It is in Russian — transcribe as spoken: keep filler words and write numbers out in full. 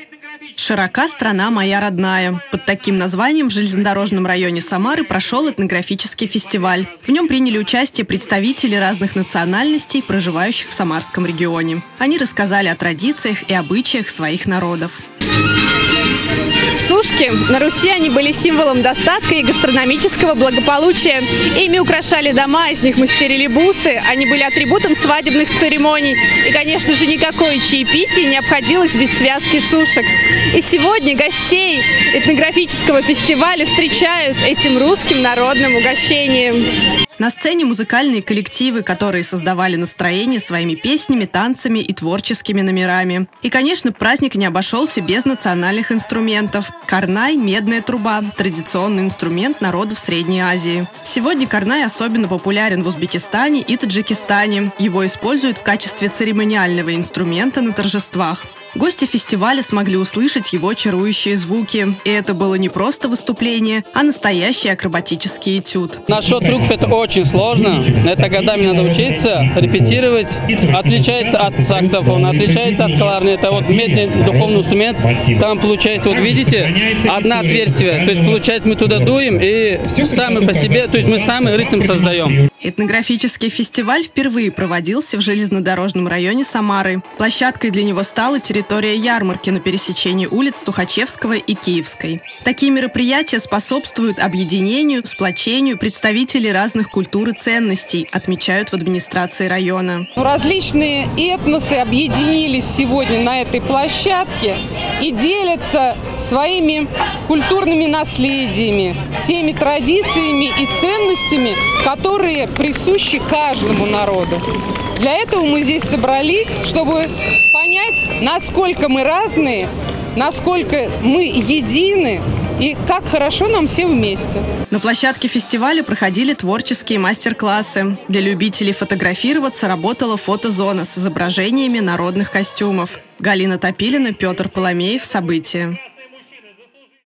«Широка страна моя родная». Под таким названием в железнодорожном районе Самары прошел этнографический фестиваль. В нем приняли участие представители разных национальностей, проживающих в Самарском регионе. Они рассказали о традициях и обычаях своих народов. Сушки на Руси они были символом достатка и гастрономического благополучия. Ими украшали дома, из них мастерили бусы, они были атрибутом свадебных церемоний. И, конечно же, никакое чаепитие не обходилось без связки сушек. И сегодня гостей этнографического фестиваля встречают этим русским народным угощением. На сцене музыкальные коллективы, которые создавали настроение своими песнями, танцами и творческими номерами. И, конечно, праздник не обошелся без национальных инструментов. Карнай – медная труба, традиционный инструмент народов Средней Азии. Сегодня карнай особенно популярен в Узбекистане и Таджикистане. Его используют в качестве церемониального инструмента на торжествах. Гости фестиваля смогли услышать его чарующие звуки. И это было не просто выступление, а настоящий акробатический этюд. Насчет трюков это очень сложно. Это годами надо учиться, репетировать. Отличается от саксофона, отличается от кларнета. Это вот медный духовный инструмент. Там получается, вот видите, одна отверстие. То есть получается мы туда дуем и сами по себе, то есть мы сами ритм создаем. Этнографический фестиваль впервые проводился в железнодорожном районе Самары. Площадкой для него стала территория ярмарки на пересечении улиц Тухачевского и Киевской. Такие мероприятия способствуют объединению, сплочению представителей разных культур и ценностей, отмечают в администрации района. Различные этносы объединились сегодня на этой площадке и делятся своими культурными наследиями, теми традициями и ценностями, которые присущи каждому народу. Для этого мы здесь собрались, чтобы понять, насколько мы разные, насколько мы едины и как хорошо нам всем вместе. На площадке фестиваля проходили творческие мастер-классы. Для любителей фотографироваться работала фотозона с изображениями народных костюмов. Галина Топилина, Петр Поломеев. События.